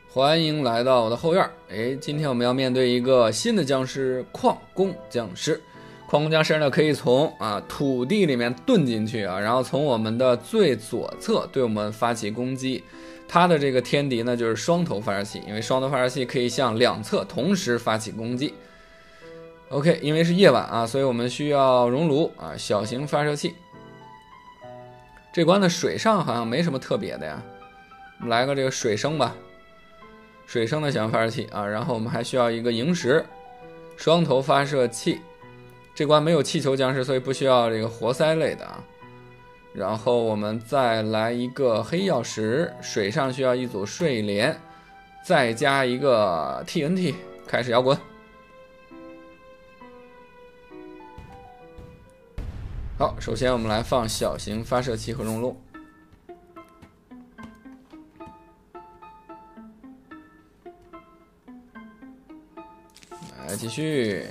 欢迎来到我的后院。今天我们要面对一个新的僵尸——矿工僵尸。矿工僵尸呢，可以从土地里面遁进去然后从我们的最左侧对我们发起攻击。它的这个天敌呢，就是双头发射器，因为双头发射器可以向两侧同时发起攻击。OK， 因为是夜晚所以我们需要熔炉小型发射器。这关的水上好像没什么特别的呀，我们来个这个水生吧。水生的小型发射器然后我们还需要一个萤石，双头发射器。这关没有气球僵尸，所以不需要这个活塞类的然后我们再来一个黑曜石，水上需要一组睡莲，再加一个 TNT， 开始摇滚。好，首先我们来放小型发射器和熔炉。来继续，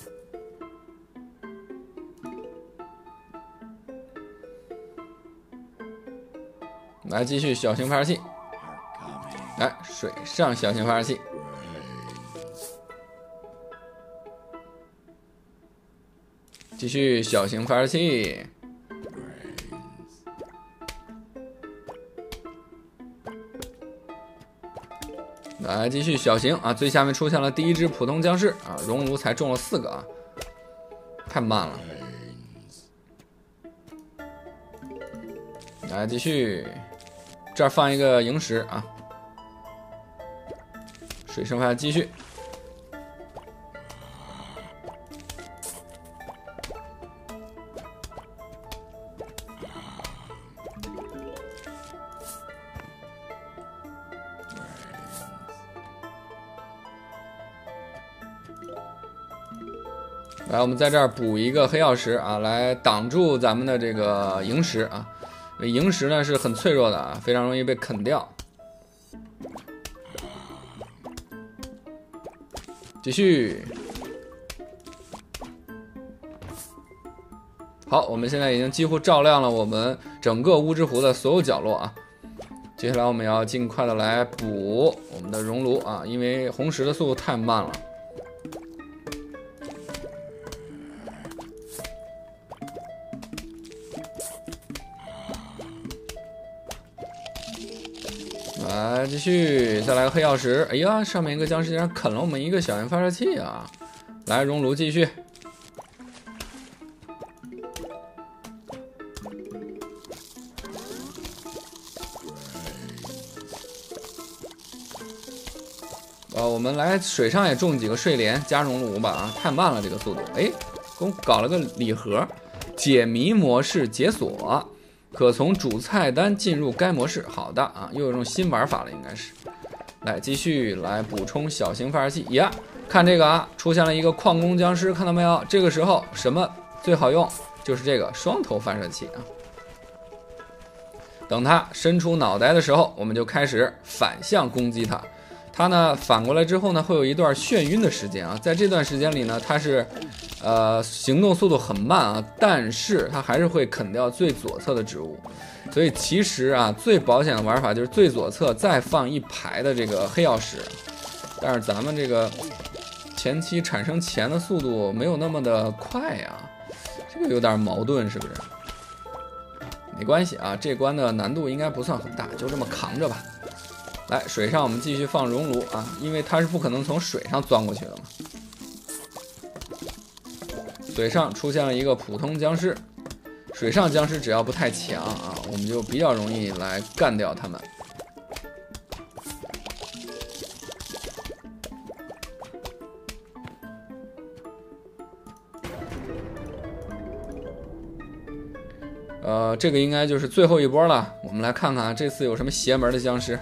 来继续小型发射器，来水上小型发射器，继续小型发射器，来继续小型最下面出现了第一只普通僵尸熔炉才中了4个太慢了。来继续，这儿放一个萤石水生发继续。来，我们在这儿补一个黑曜石来挡住咱们的这个萤石萤石呢是很脆弱的非常容易被啃掉。继续。好，我们现在已经几乎照亮了我们整个乌之湖的所有角落接下来我们要尽快的来补我们的熔炉因为红石的速度太慢了。来继续，再来个黑曜石。哎呀，上面一个僵尸竟然啃了我们一个小型发射器来熔炉继续。我们来水上也种几个睡莲加熔炉吧太慢了这个速度。给我搞了个礼盒，解谜模式解锁。可从主菜单进入该模式。好的又有一种新玩法了，应该是。来继续来补充小型发射器呀！看这个出现了一个矿工僵尸，看到没有？这个时候什么最好用？就是这个双头发射器等它伸出脑袋的时候，我们就开始反向攻击它。它呢反过来之后呢，会有一段眩晕的时间在这段时间里呢，它是行动速度很慢但是它还是会啃掉最左侧的植物。所以其实最保险的玩法就是最左侧再放一排的这个黑曜石。但是咱们这个前期产生钱的速度没有那么的快这个有点矛盾，是不是？没关系这关的难度应该不算很大，就这么扛着吧。来，水上我们继续放熔炉因为它是不可能从水上钻过去的嘛。水上出现了一个普通僵尸，水上僵尸只要不太强我们就比较容易来干掉他们。这个应该就是最后一波了，我们来看看这次有什么邪门的僵尸。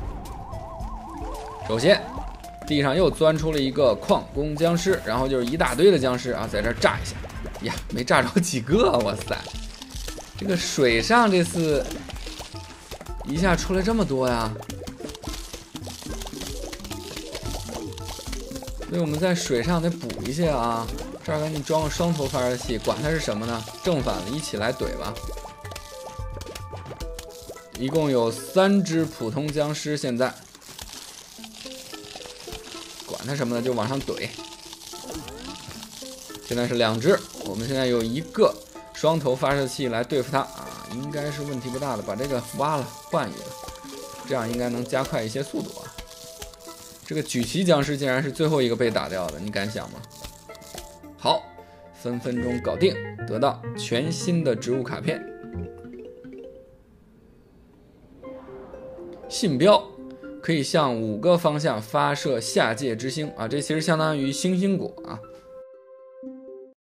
首先地上又钻出了一个矿工僵尸，然后就是一大堆的僵尸在这炸一下呀，没炸着几个，哇塞！这个水上这次一下出来这么多呀，所以我们在水上得补一些这儿赶紧装个双头发射器，管它是什么呢，正反一起来怼吧。一共有3只普通僵尸，现在它什么呢？就往上怼。现在是2只，我们现在有1个双头发射器来对付它啊，应该是问题不大的。把这个挖了，换一个，这样应该能加快一些速度啊。这个举旗僵尸竟然是最后一个被打掉的，你敢想吗？好，分分钟搞定，得到全新的植物卡片。信标可以向5个方向发射下界之星啊，这其实相当于星星果啊。